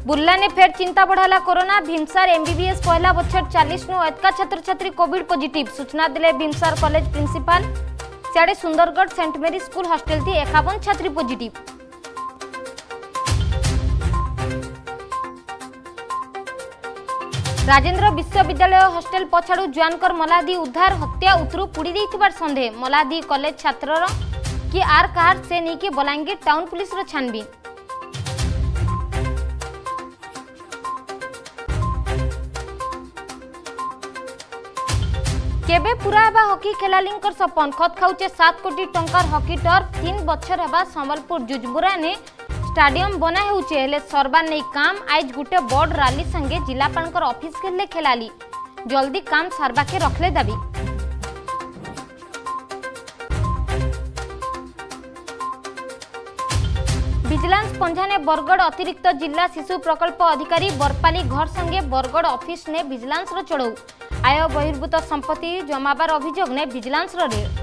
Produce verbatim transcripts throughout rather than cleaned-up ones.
बुर्ला ने फेर चिंता बढ़ाला कोरोना। भीमसार एमबीबीएस पहला बछर चालीस नु एतका छात्र छात्री कोविड पॉजिटिव सूचना दिले भीमसार कॉलेज प्रिंसिपल। सियाड़े Sundargarh saint Mary school hostel थी एकावन छात्री पॉजिटिव। राजेंद्र विश्वविद्यालय हॉस्टेल पछाड़ू जुआनकर मलादी उद्धार। हत्या उतरू पुड़ी देथिबार संदेह। मलादी कॉलेज छात्रर कि आर कार से नहीं कि बलांगीर टाउन पुलिस रो छानबीन। केबे पूरा हेबा हॉकी खेलालींकर सपन। खत खाउचे सात कोटी टंकार हॉकी टर्फ। तीन बछर हेबा संबलपुर जुजबुरा ने स्टाडियम बना हेउचे हेले सरबार नहीं काम। आज गुटे बड़ रैली संगे जिलापालकर ऑफिस खेलले खेलाली जल्दी काम सारबा के रखले दाबी। विजिलेंस पंझा ने बरगढ़ अतिरिक्त जिला शिशु प्रकल्प अधिकारी बरपाली घर संगे बरगढ़ ऑफिस ने विजिलेंस रो चढ़ऊ। आय बहिर्भूत संपत्ति जमाबार अभियोग ने विजिलेंस रो रेड।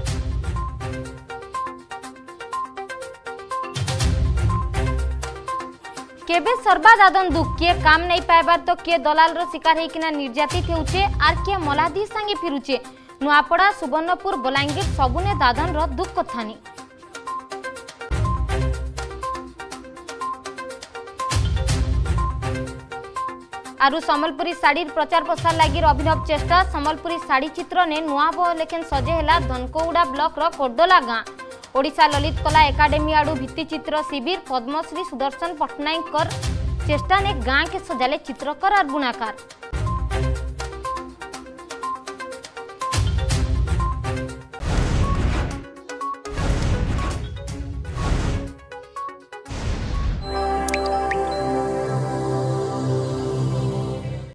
केबे सर्बा दादन दुख किए काम नहीं पाइबार तो किए दलाल रो शिकार होइकिना निर्यातित हेउचे आर किए मलादी संगे फिरुचे। नुआपड़ा सुवर्णपुर बलांगीर सबुने दादन रो दुख कथानी। आरु संबलपुरी साड़ी प्रचार प्रसार लगी अभिनव चेष्टा। संबलपुरी साड़ी चित्र ने नुआ बह लेखेन सजे हैला धनकौड़ा ब्लॉक रो कोडोला गाँ। ओडिशा ललित कला एकाडेमी आड़ू भित्ति चित्र शिविर। पद्मश्री सुदर्शन पट्टनायक चेष्टा ने गाँ के सजाले चित्रकर और बुनाकार।